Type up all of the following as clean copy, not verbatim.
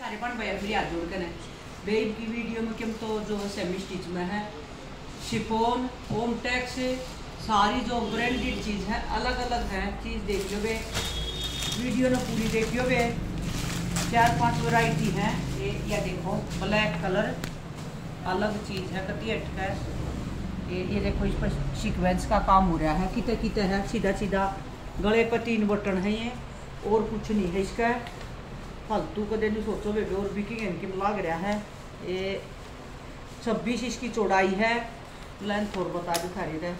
सारे बन भाई फिर हाथ जोड़ कर बेब की वीडियो में कम तो जो सेमी स्टिच में है शिफॉन ओमटेक्स सारी जो ब्रांडेड चीज़ है अलग अलग है चीज़ देखियो बे वीडियो ने पूरी देखियो बे 4-5 वैरायटी है ये देखो ब्लैक कलर अलग चीज़ है कति अटका ये देखो इस पर सीक्वेंस का काम हो रहा है किते किते है सीधा सीधा गले पर 3 बटन है ये और कुछ नहीं है इसका फालतू कदे नहीं सोचो बेबे और बिकिंग इनकी लग रहा है ये 26 इसकी चौड़ाई है लेंथ और बता दिखा रही है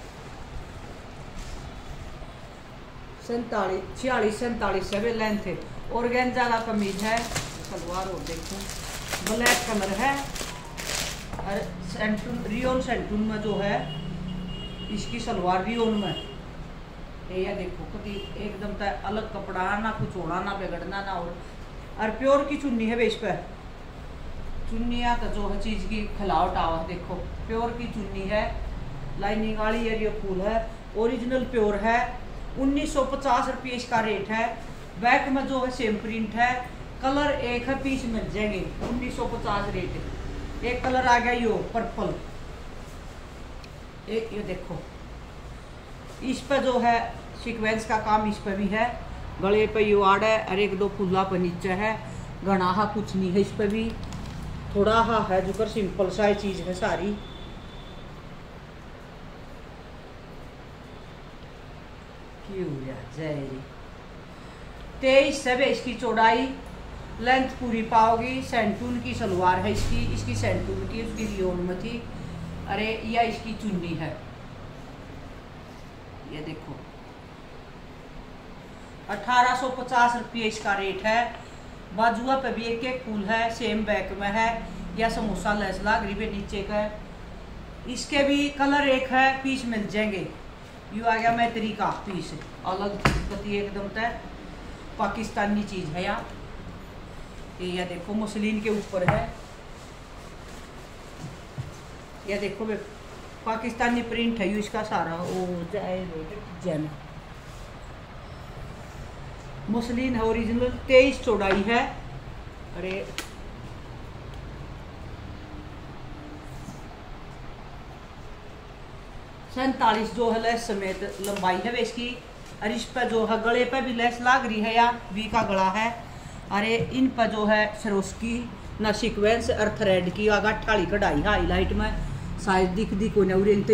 46-47 है लेंथ है और गेंजा का कमीज है सलवार और देखो ब्लैक कलर है और सेंटून रियोन सेंटून में जो है इसकी सलवार रियोन में ये देखो कभी एकदम तय अलग कपड़ा ना कुछ होना ना बिगड़ना ना और प्योर की चुन्नी है इस पर चुन्नियाँ तो जो है चीज़ की खिलावट आवा देखो प्योर की चुन्नी है लाइनिंग वाली है ये फूल है ओरिजिनल प्योर है 1950 रुपये इसका रेट है बैक में जो है सेम प्रिंट है कलर एक है पीस मिल जाएंगे 1950 रेट एक कलर आ गया यो पर्पल एक ये देखो इस पर जो है सीक्वेंस का काम इस पर भी है गले पे यू आड़ है और 1-2 फूला पर नीचे है घना कुछ नहीं है इस पर भी थोड़ा है जो कर सिंपल सा चीज़ है सारी क्यों 23 है इसकी चौड़ाई लेंथ पूरी पाओगी सेंटून की सलवार है इसकी सेंटून की उसकी रियोन में थी अरे यह इसकी चुन्नी है ये देखो 1850 रुपये इसका रेट है बाजुआ पे भी एक फूल है सेम बैक में है या समोसा लेस लाग रही नीचे का इसके भी कलर एक है पीस मिल जाएंगे यू आ गया मैत्री का पीस अलग कती एकदम तय पाकिस्तानी चीज़ है यहाँ ये देखो मुस्लिन के ऊपर है यह देखो पाकिस्तानी प्रिंट है यू इसका सारा ओ जैन मुस्लिन है ओरिजिनल 23 चौड़ाई है अरे सैंतालीस जो है लेस समेत लंबाई है इसकी और इस पर जो है गले पे भी लेस लाग रही है या वी का गला है अरे इन पर जो है सरोस्की ना सीक्वेंस और थ्रेड की आगा ठाली कढ़ाई हाईलाइट में साइज दिख को नवरेंत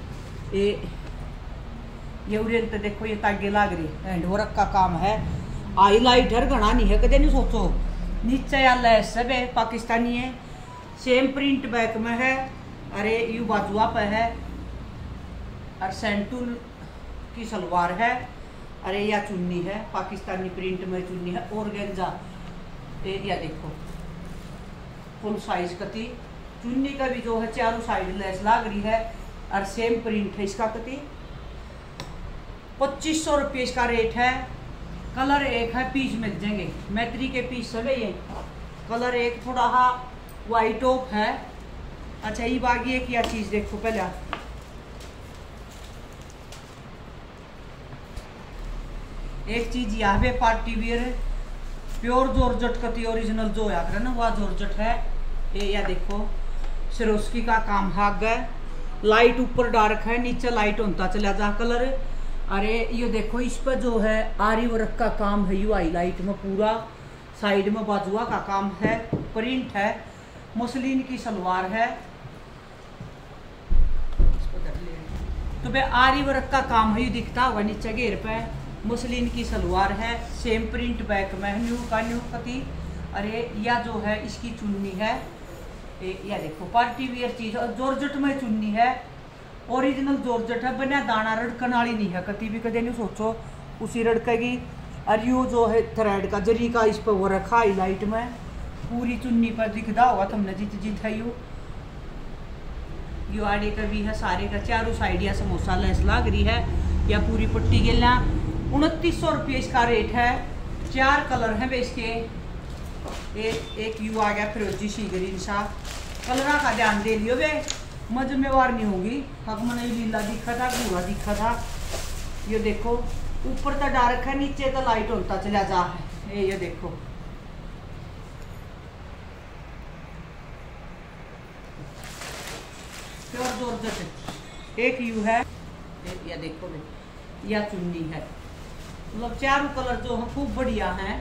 ये उरेंत देखो ये तागे लाग रही हैंड वर्क का काम है हाईलाइटर घना नहीं है कदे नहीं सोचो नीचे या लेस है पाकिस्तानी है सेम प्रिंट बैक में है अरे यू बाजुआ पे है और सेंटून की सलवार है अरे या चुन्नी है पाकिस्तानी प्रिंट में चुन्नी है और गेंजा या देखो फुल साइज कती चुन्नी का भी जो है चारों साइड लेस लाग रही है और सेम प्रिंट है इसका कती 2500 रुपये इसका रेट है कलर एक है पीस मिल जाएंगे मैत्री के पीस सब ये कलर एक थोड़ा वाइट ऑफ है अच्छा ये बागी एक या चीज़ देखो पहले एक चीज़ यहाँ पे पार्टी वियर प्योर जॉर्जेट कती ओरिजिनल जो है ना वह जॉर्जेट है ये या देखो सिरोस्की का काम हाग है लाइट ऊपर डार्क है नीचे लाइट होता चला जा कलर अरे ये देखो इस पर जो है आरी वर्क का काम है यू हाईलाइट में पूरा साइड में बाजुआ का काम है प्रिंट है मुस्लिन की सलवार है तो भाई आरी वर्क का काम है यू दिखता होगा नीचे घेर पे मुस्लिन की सलवार है सेम प्रिंट बैक में न्यू कती अरे या जो है इसकी चुन्नी है या देखो पार्टी वियर चीज़ और जॉर्जेट में चुन्नी है ओरिजिनल जॉर्जेट है बना दाना रड़कन वाली नहीं है कभी भी कदे नहीं सोचो उसी रड़केगी और यू जो है थ्रेड का जरी का इस पर वो रखा हाईलाइट में पूरी चुन्नी पर दिखता होगा तुमने जित है यू आड़े का भी है सारे का चारों साइड या समोसा लेस लाग रही है या पूरी पट्टी के लिए 2900 रुपये इसका रेट है 4 कलर हैं इसके एक यू आ गया फिरोजी सी ग्रीन सा कलर का ध्यान दे लियो बे मजमेवार नहीं होगी हक मैंने लीला दिखा था भूरा दिखा था ये देखो ऊपर तो डार्क है नीचे तो लाइट होता चला जा है ये देखो जॉर्जेट, एक यू है, या देखो बे, या चुन्नी है। मतलब चारों कलर जो है खूब बढ़िया हैं।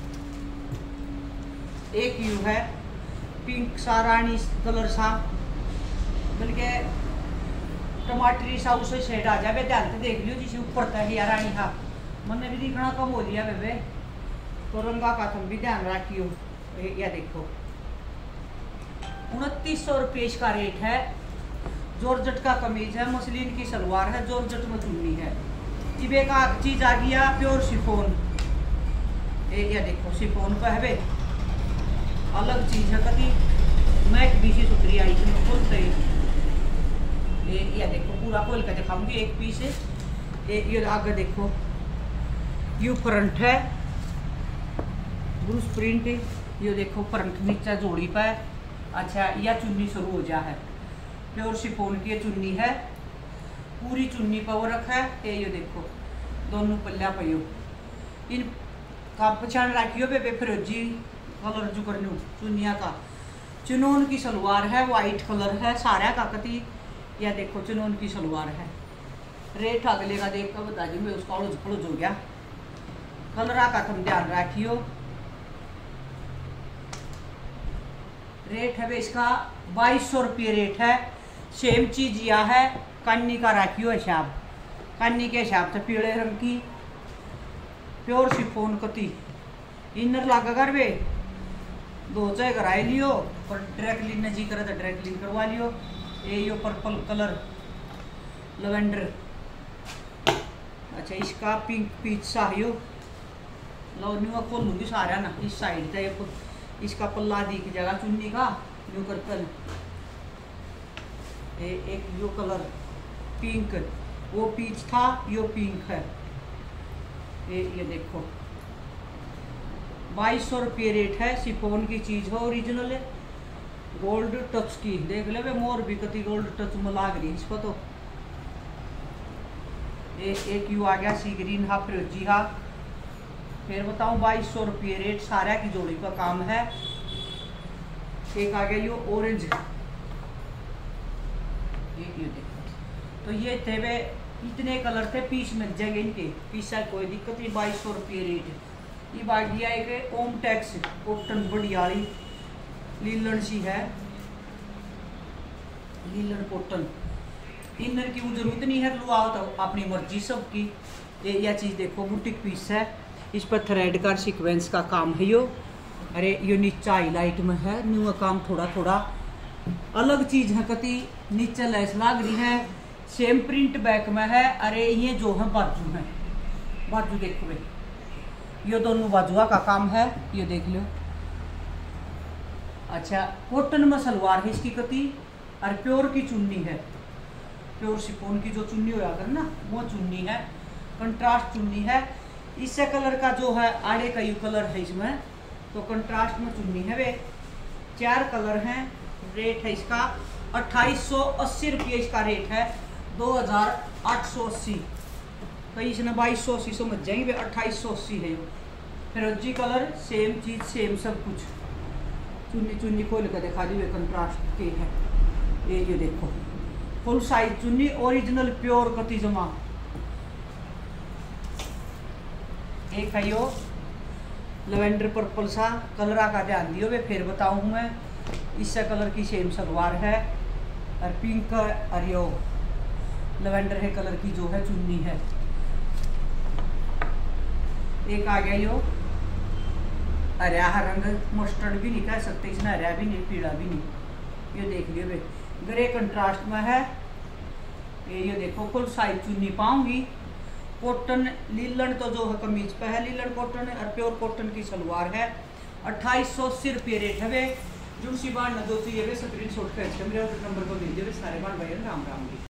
एक यू है पिंक सा रानी कलर सा, बल्कि टमाटरी सा उसे शेड आ जाए। ध्यान से देख लियो जिसे ऊपर तक या रानी हा मैंने भी दिखना कम हो लिया बेबे, तो रंगा का तुम भी ध्यान रखियो। या देखो 2900 रुपये इसका रेट है। जॉर्जेट का कमीज है, मसलिन की सलवार है, जॉर्जेट में चुन्नी है। इबे का चीज आ गया प्योर शिफोन। या देखो शिफोन का है बे, अलग चीज है कभी मैक भी सुथरी आई थी खोलते ही। या देखो पूरा खोल कर दिखाऊंगी एक पीस है। ये आगे देखो यू फ्रंट है, ब्रूस प्रिंट। ये देखो फ्रंट नीचे जोड़ी पर। अच्छा या चुन्नी शुरू हो जा है, प्योर शिफोन की चुन्नी है, पूरी चुन्नी पर वो रखा है। ये देखो दोनों पल्ला पयो, इन का पहचान रखियो बेबे फिरोजी कलर जो करनू चुनिया का। चुनौन की सलवार है, वाइट कलर है सारा का कती। या देखो चुनौन की सलवार है। रेट अगले का देख कर बता दी मैं, उसका उलझ हो गया। कलरा का तुम ध्यान रखियो। रेट है इसका 2200 रुपये रेट है। सेम चीज यह है, कन्नी का रखियो हिसाब, कन्नी के हिसाब से पीले रंग की प्योर शिफोन कती। इनर लगा कर वे दो चाय कराई लियो, और ड्राई क्लीन जी करे तो ड्राई क्लीन करवा लियो। ये पर्पल कलर लवेंडर। अच्छा इसका पिंक पीच सा है यो, लो न्यू खोलूंगी सारा ना इस साइड से। इसका पल्ला दी की जगह चुन्नी का न्यू करकल। एक यो कलर पिंक, वो पीच था, यो पिंक है। ये देखो 2200 रुपये रेट है। शिफोन की चीज है, ओरिजिनल है, गोल्ड टच की। देख ले मोर भी कति गोल्ड टच में लाग रही इसको। तो एक यू आ गया सी ग्रीन हा, फिरोजी हा। फिर बताऊं 2200 रुपये रेट, सारा की जोड़ी का काम है। एक आ गया यो ऑरेंज। एक ये देखो, तो ये थे वे इतने कलर थे, पीस मिल जाएंगे इनके, पीस है कोई दिक्कत नहीं। 2200 रुपये रेट। ये बात दिया एक ओम टैक्स कॉटन बढ़िया लीलन सी है, लीलन कॉटन। इनर की वो जरूरत नहीं है, लो आओ तो अपनी मर्जी सबकी। यह चीज़ देखो बुटीक पीस है, इस पर थ्रेड का सीक्वेंस का काम है यो। अरे यो नीचा हाईलाइट में है, न्यू काम थोड़ा थोड़ा अलग चीज है कति। नीचे लेस लाग रही है, सेम प्रिंट बैक में है। अरे ये जो है बाजू है, बाजू देखो भाई, ये दोनों बाजुआ का काम है, ये देख लो। अच्छा कॉटन में सलवार है इसकी कति, और प्योर की चुन्नी है, प्योर शिफोन की जो चुन्नी होया कर ना वो चुन्नी है, कंट्रास्ट चुन्नी है। इससे कलर का जो है आड़े का यू कलर है इसमें, तो कंट्रास्ट में चुन्नी है वे। 4 कलर हैं। रेट है इसका 2880 रुपये इसका रेट है। 2880, कई इसने 2280 समझ जाएंगे, 2880 है। फिरोजी कलर सेम चीज, सेम सब कुछ। चुन्नी चुन्नी खोल कर दिखा दी, कंट्रास्ट के है। ये देखो फुल साइज चुन्नी, ओरिजिनल प्योर कति जमा। एक है यो लेवेंडर पर्पल सा, कलरा का ध्यान दियो वे, फिर बताऊँ मैं। इससे कलर की सेम सलवार है, और पिंक और यो लेवेंडर है कलर की जो है चुन्नी है। एक आ गया यो हरा रंग, मस्टर्ड भी नहीं कह सकते इसमें, हरा भी नहीं पीला भी नहीं। ये देख लियो वे, ग्रे कंट्रास्ट में है। ये देखो फुल साइज चुन्नी पाऊंगी। कॉटन लीलन तो जो है कमीज पे है, लीलन कॉटन और प्योर कॉटन की सलवार है। 2880 रुपये रेट है वे। जो सी बाढ़ न दो चाहिए वे स्क्रीन शॉट कर मेरे नंबर को भेज दे सारे बाढ़ भाई। राम राम।